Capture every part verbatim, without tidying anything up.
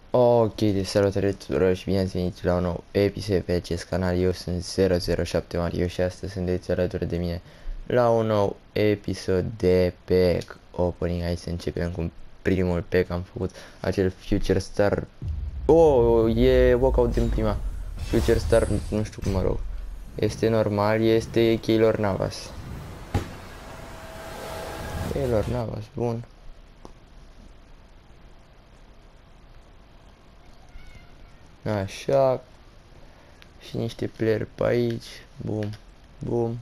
Ok, de salutare tuturor și bine ați venit la un nou episod pe acest canal. Eu sunt zero zero șapte Mario și astăzi sunteți alături de mine la un nou episod de pack opening. Hai să începem cu primul pack. Am făcut acel Future Star. Oh, e walkout din prima. Future Star, nu știu cum mă rog. Este normal, este Keylor Navas. Keylor Navas, bun. Așa. Și niște player pe aici. Bum, bum.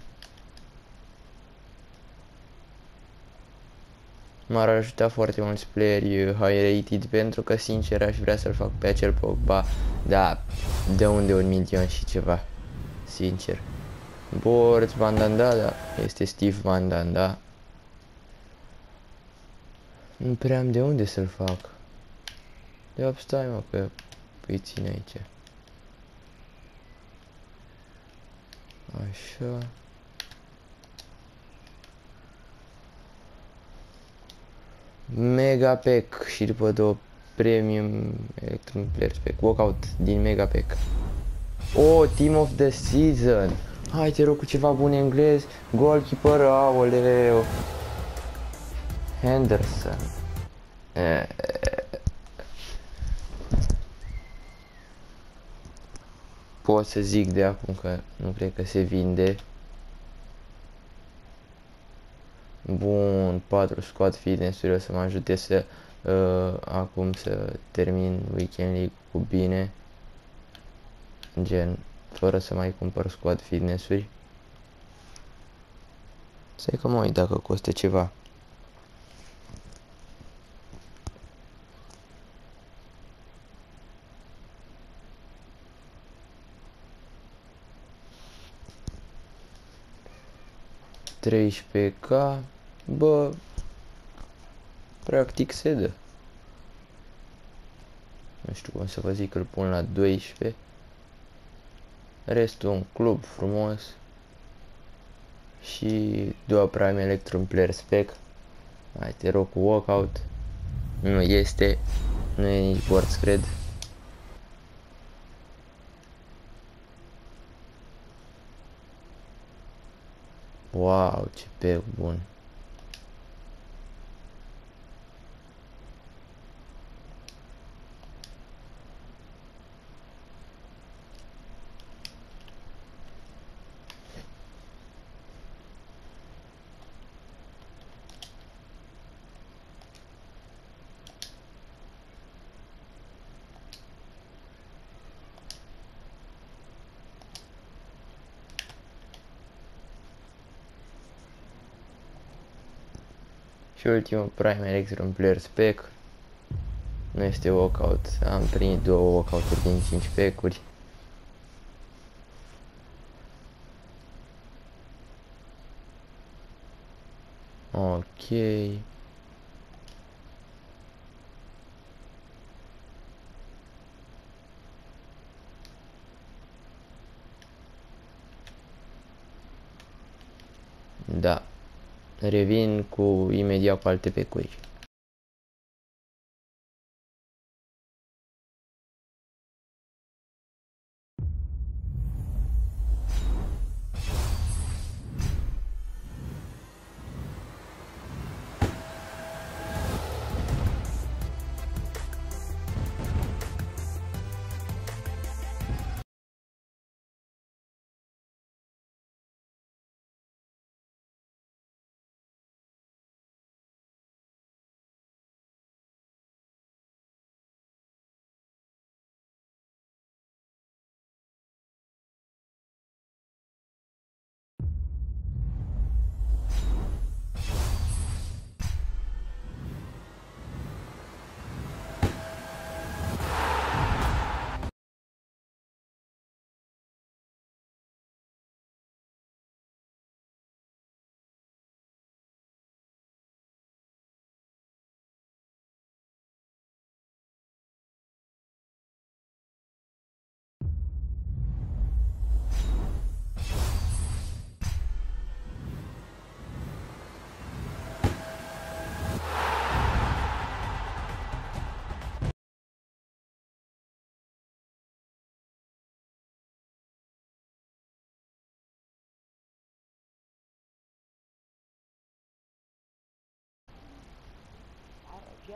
M-ar ajuta foarte mulți playeri high rated pentru că sincer aș vrea să-l fac pe acel Pogba. Da, de unde un milion și ceva. Sincer. Board Vandanda, da. Este Steve Vandanda. Nu prea am de unde să-l fac. De fapt stai mă că îi țin aici. Așa. Mega pack și după două premium Electrum Players pack. Walkout din mega pack. Oh, team of the season. Hai te rog cu ceva bun englez. Goalkeeper, aoleu. Henderson. E... Pot să zic de acum că nu cred că se vinde. Bun, patru squad fitness-uri o să mă ajute să uh, acum să termin Weekend League cu bine. Gen, fără să mai cumpăr squad fitness-uri. Stai că mă uit dacă costă ceva. treisprezece K. Bă, practic se dă. Nu știu cum să vă zic, îl pun la doisprezece. Restul un club frumos. Și două Prime Electrum Players pack. Hai te rog cu walkout. Nu este. Nu e nici boards, cred. Wow, ce pack bun. Și ultimul Prime Electrum Players pack. Nu este walkout. Am primit două walkout-uri din cinci pack-uri. Ok. Da. Revin cu imediat cu alte pack-uri.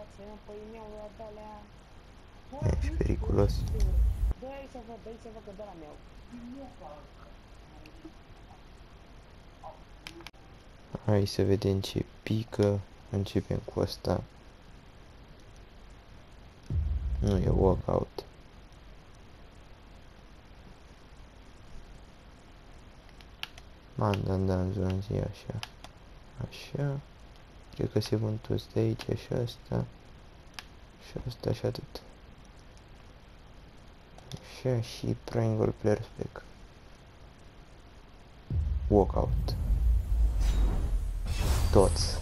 Ești periculos. Hai să vedem ce pică. Începem cu asta. Nu e walkout. Man, da, în zona zi așa. Așa. Cred că se vând toți de aici și asta. Și asta și atât. Așa și triangle player spec. Walkout. Toți.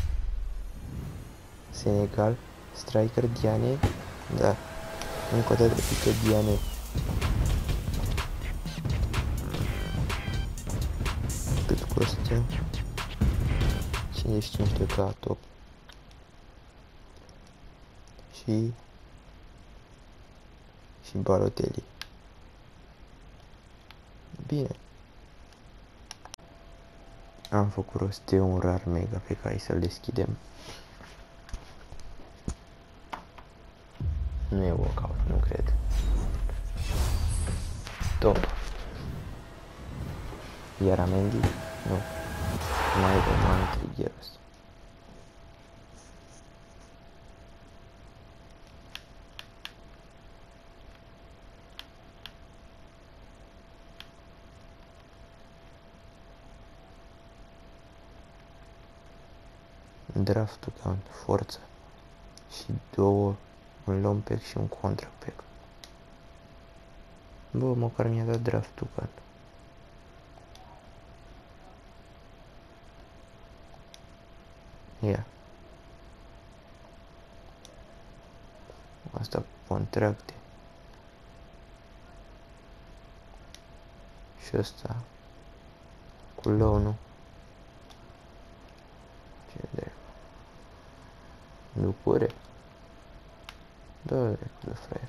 Senegal. Striker Diane. Da. Încă o dată pică Diane. Cât costă? cincizeci și cinci de K top. Și și Balotelli. Bine. Am făcut rost de un rar mega pe care să-l deschidem. Nu e walkout, nu cred. Top. Iar Amendi? Nu. Mai de mai triggerul ăsta. Draftul ca forță. Și două, un long pack și un contra pack. Bă, măcar mi-a dat draftul ca. Ia. Asta contracte. Și ăsta cu loan-ul. Ce de lucruri. Da, de fraier.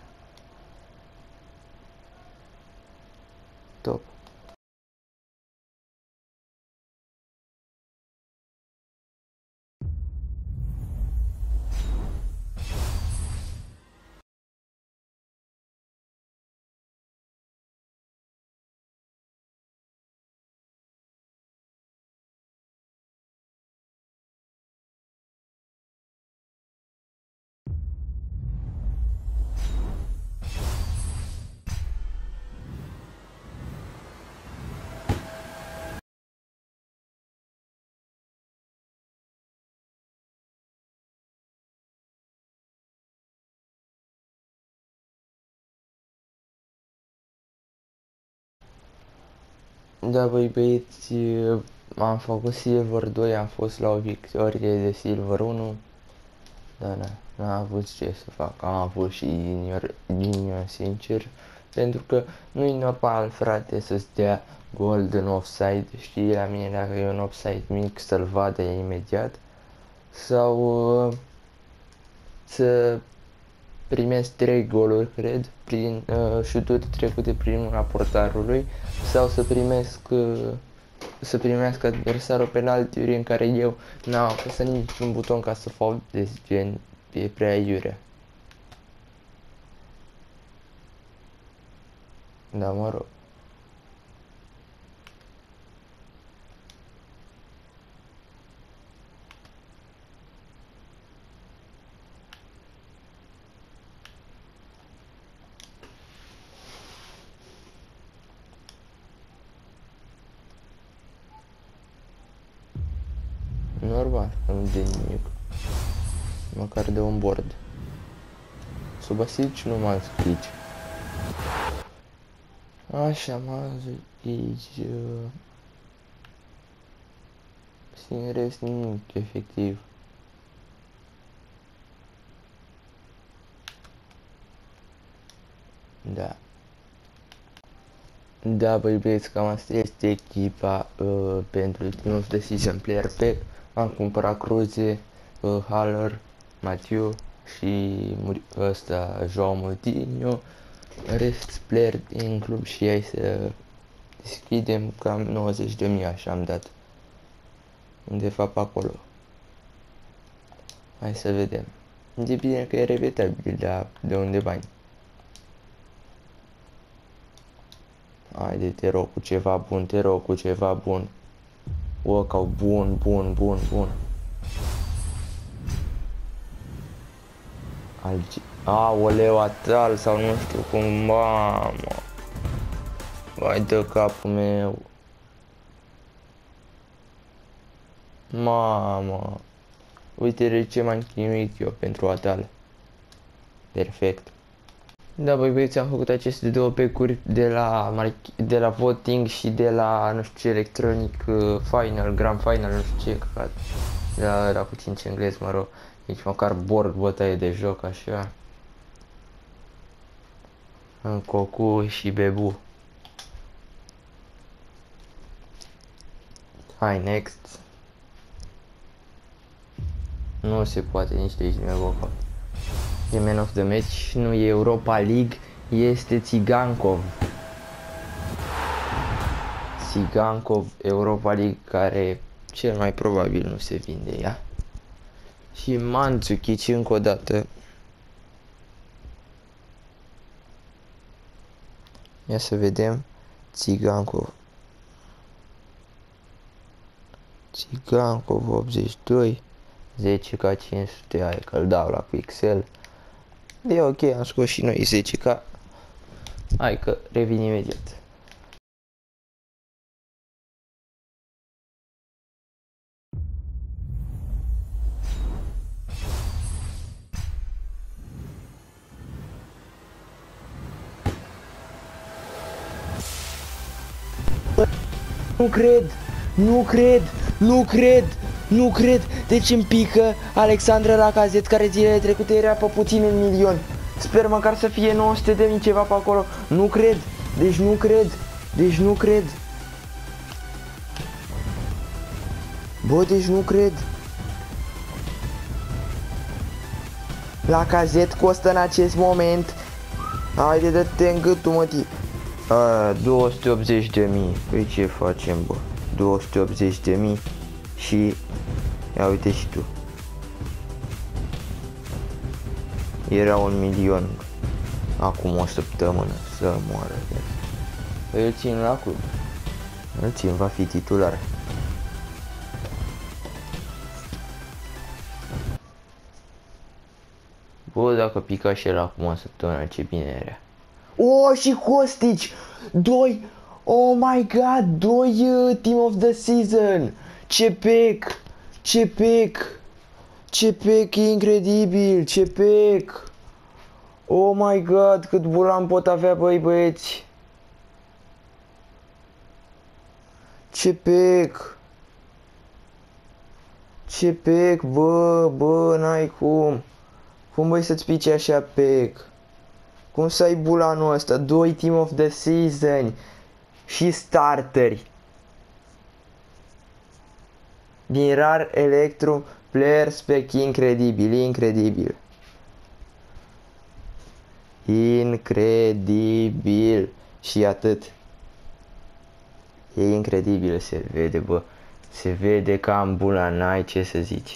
Top. Da, băi băieți, am făcut Silver doi, am fost la o victorie de Silver unu. Da, da, n-am avut ce să fac, am avut și junior, junior sincer. Pentru că nu-i normal, frate, să-ți dea golden offside, știi, la mine dacă e un offside mic să-l vadă imediat. Sau uh, să primesc trei goluri, cred, prin uh, șuturi trecute prin mâna portarului, sau să primesc uh, să primească adversarul penaltiuri în care eu n-am apăsat niciun buton ca să fac de gen, e prea iurea. Da, mă rog. Normal, nu de nimic. Măcar de un board. Sub asici nu m-am scris. Așa, mă zici... Uh... În rest nimic, efectiv. Da. Da, băi băieți, cam asta este echipa uh, pentru ultimul de Season Player Pack. Am cumpărat Cruze, uh, Haller, Mathieu și ăsta, Joao Moutinho. Rest player din club și hai să deschidem cam nouăzeci de mii, așa am dat. De fapt acolo. Hai să vedem. E bine că e repetabil, dar de unde bani? Haide, te rog cu ceva bun, te rog cu ceva bun. Workout bun, bun, bun, bun. Alge... Aoleu, atal sau nu știu cum, mamă. Vai de capul meu. Mamă. Uite de ce m-am chinuit eu pentru atal. Perfect. Da, băi băieți, am făcut aceste două pecuri de la, de la voting și de la, nu știu ce, electronic uh, final, grand final, nu știu ce, căcat. De la, la cu cinci englez, mă rog. Nici măcar board bătaie de joc, așa. În Cocu și Bebu. Hai, next. Nu se poate nici de aici, nu e E Man of the Match, nu e Europa League, este Țigankov. Țigankov, Europa League, care cel mai probabil nu se vinde ea. Și Mandzukic încă o dată. Ia să vedem. Țigankov. Țigankov optzeci și doi. zece K cinci sute, hai că-l dau la Pixel. E ok, am scos și noi zece K. Hai că revin imediat. Nu cred, nu cred, nu cred, nu cred. Deci îmi pică Alexandra Lacazette, care zilele trecute era pe puțin în milion. Sper măcar să fie nouă sute de mii ceva pe acolo. Nu cred, deci nu cred, deci nu cred. Bă, deci nu cred. Lacazette costă în acest moment. Haide, dă-te în gâtul, mătii. A, două sute optzeci de mii. Păi ce facem, bă? două sute optzeci de mii și... Ia uite și tu. Era un milion acum o săptămână să moară. Îl țin la club. Îl țin, va fi titular. Bă, dacă pica și el acum o săptămână, ce bine era. Oh, și Costici! Doi! Oh my god! Doi uh, Team of the Season! Ce pec! Ce pec! Ce pec incredibil! Ce pec! Oh my god! Cât bulan pot avea, băi băieți! Ce pec! Ce pec, bă, bă, n-ai cum! Cum băi să-ți pice așa pec? Cum să ai bulanul ăsta? Doi Team of the Season și starteri. Din rar Electrum player spec incredibil, incredibil. Incredibil. Și atât. E incredibil, se vede, bă. Se vede că am bulan, n-ai ce să zici.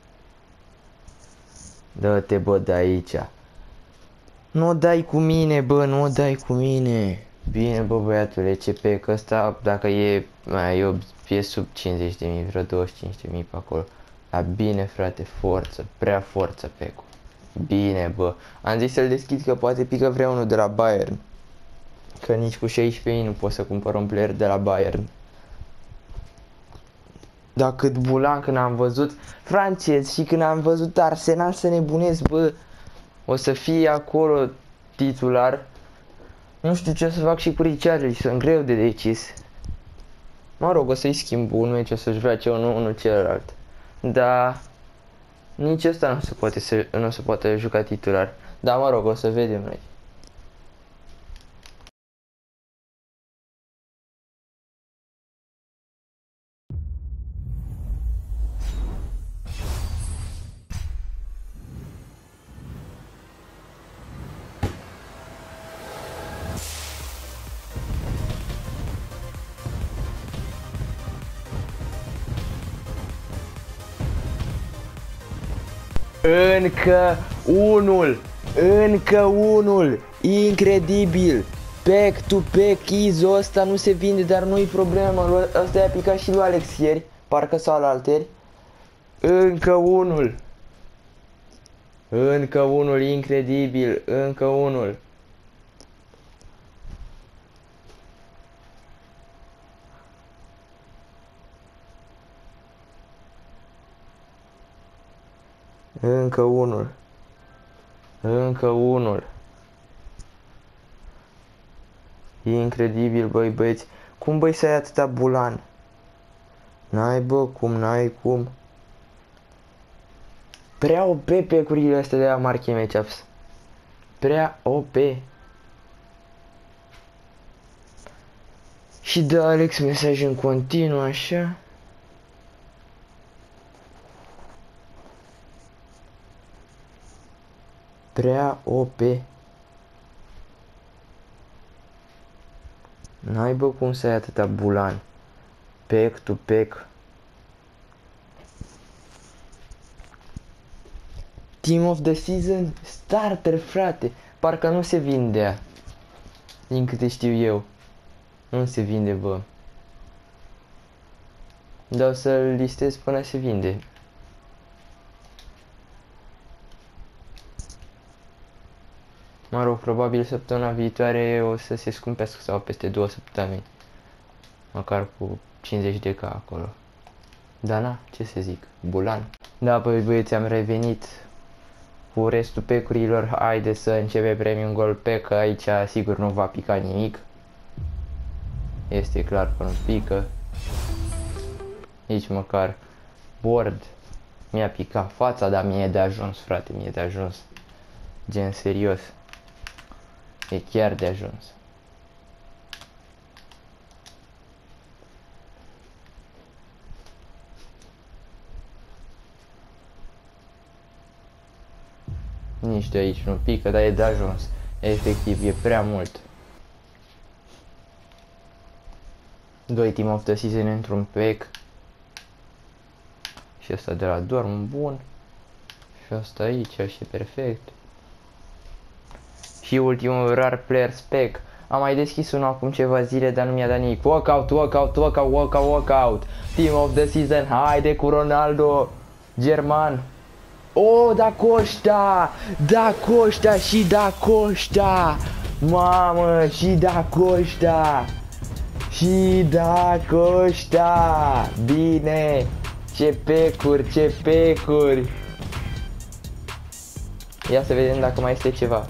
Dă-te, bă, de aici. Nu o dai cu mine, bă, nu o dai cu mine. Bine, bă, băiatule, ce pe că ăsta, dacă e, mai e, e sub cincizeci de mii, vreo douăzeci și cinci de mii pe acolo. Dar bine, frate, forță, prea forță pe-cu. Bine, bă. Am zis să-l deschid că poate pică vreunul de la Bayern. Că nici cu șaisprezece mii nu pot să cumpăr un player de la Bayern. Dar cât bulan când am văzut francez și când am văzut Arsenal să nebunesc, bă. O să fie acolo titular. Nu știu ce o să fac și cu Richarlison, sunt greu de decis. Mă rog, o să-i schimb un meci, o să-și joace unul, unul celălalt. Dar nici ăsta nu se poate, să, nu se poate juca titular. Dar mă rog, o să vedem noi. Încă unul! Încă unul! Incredibil! Pack to pack Izo, ăsta nu se vinde, dar nu-i problemă. Ăsta i-a picat și lui Alex ieri, parcă sau la alteri. Încă unul! Încă unul, incredibil! Încă unul! Încă unul. Încă unul. E incredibil, băi, băieți. Cum, băi, să ai atâta bulan? N-ai, bă, cum, n-ai, cum. Prea O P pecurile astea de la Marche Matchups. Prea O P. Și dă Alex mesaj în continuu, așa. Prea O P. N-ai, bă, cum să ai atâta bulan. Pack to pack. Team of the Season Starter, frate. Parcă nu se vindea. Din câte știu eu. Nu se vinde, bă. Dar o să-l listez până se vinde. Mă rog, probabil săptămâna viitoare o să se scumpească sau peste două săptămâni. Măcar cu cincizeci de K acolo. Da, na, ce să zic, bulan. Da, băi, băieți, am revenit cu restul pecurilor. Haide să începe premium gold pack, că aici sigur nu va pica nimic. Este clar că nu pică. Nici măcar board. Mi-a picat fața, dar mi-e de ajuns, frate, mi-e de ajuns. Gen serios. E chiar de ajuns. Nici de aici nu pică, dar e de ajuns. Efectiv, e prea mult. Doi Team of the Season într-un pack. Și ăsta de la Dorm, bun. Și ăsta aici, și perfect. Și ultimul Rare Players Pack. Am mai deschis unul acum ceva zile, dar nu mi-a dat nimic. Walkout, walkout, walkout, walkout, walkout. Team of the Season, haide cu Ronaldo. German. Oh, da Costa! Da Costa și da Costa! Mamă, și da Costa! Și da Costa! Bine! Ce pecuri, ce pecuri! Ia să vedem dacă mai este ceva.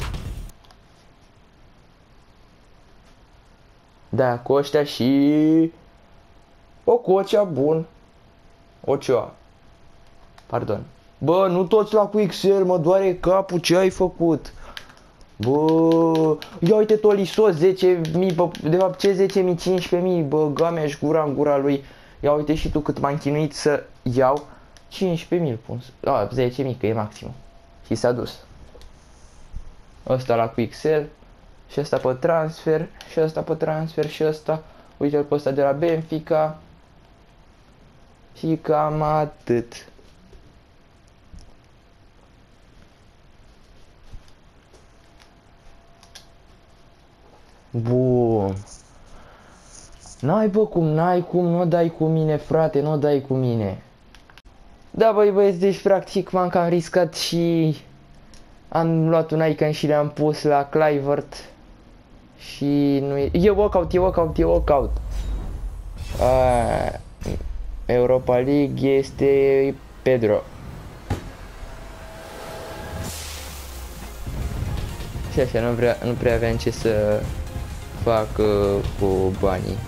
Da, Costa și... O Cocea, bun. Ocioa. Pardon. Bă, nu toți la cu X L, mă doare capul, ce ai făcut? Bă, ia uite Tolisso, zece mii, bă, de fapt ce zece mii, cincisprezece mii, bă, gamea-și gura în gura lui. Ia uite și tu cât m-am chinuit să iau. cincisprezece mii pun, a, zece mii, că e maximum. Și s-a dus. Ăsta la cu X L. Și ăsta pe transfer, și ăsta pe transfer, și ăsta. Uite-l pe ăsta de la Benfica. Și cam atât. Bun. N-ai, bă, cum, n-ai cum, nu dai cu mine, frate, nu dai cu mine. Da, băi, băieți, deci practic m-am cam riscat și am luat un icon și le-am pus la Clivert. Și nu e... E walkout, e walkout, e walkout. A, Europa League este Pedro. Și așa, nu, vrea, nu prea aveam ce să fac uh, cu banii.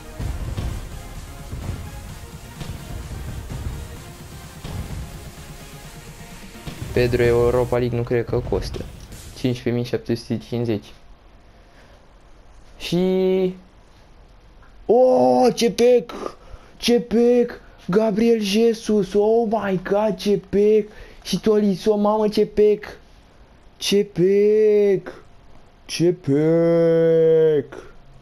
Pedro Europa League nu cred că costă. cincisprezece mii șapte sute cincizeci. Și... Oh, ce pack! Ce pack! Gabriel Jesus! Oh my god, ce pack! Și Tolisso, mamă, ce pack! Ce pack! Ce pack!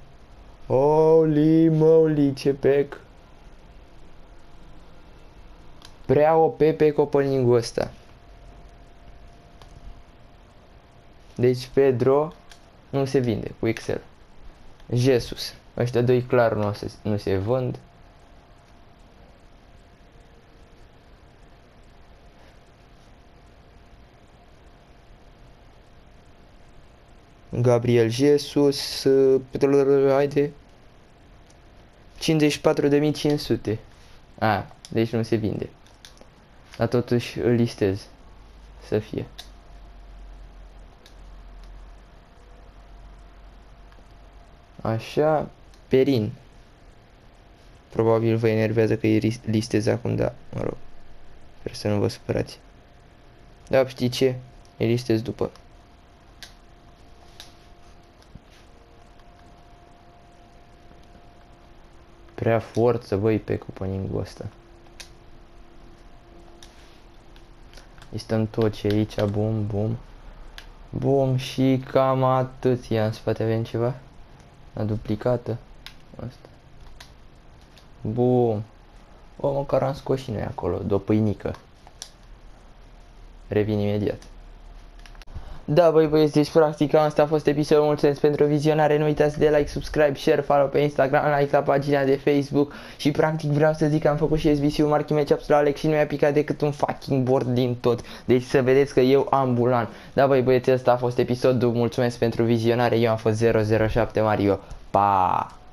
Holy moly, ce pack! Prea O P pack opening-ul ăsta. Deci Pedro nu se vinde cu Excel. Jesus. Ăștia doi clar nu se, nu se vând. Gabriel Jesus, uh, haide, cincizeci și patru de mii cinci sute. A, deci nu se vinde. Dar totuși îl listez. Să fie. Așa, Perin. Probabil vă enervează că îi listez acum, dar, mă rog, sper să nu vă supărați. Da, știi ce? Îi listez după. Prea forță, băi, pe opening-ul ăsta. Listăm tot ce aici, bum, bum. Bum, și cam atât. Ia în spate avem ceva? La duplicată. Asta. Bum. O, măcar am scos și noi acolo, de o pâinică. Revin imediat. Da, băi băieți, deci practic asta a fost episodul. Mulțumesc pentru vizionare. Nu uitați de like, subscribe, share, follow pe Instagram, like la pagina de Facebook. Și practic vreau să zic că am făcut și S B C-ul Marchi Matchups la Alex și nu mi-a picat decât un fucking board din tot. Deci să vedeți că eu am bulan. Da, băi băieți, asta a fost episodul. Mulțumesc pentru vizionare. Eu am fost zero zero șapte Mario. Pa!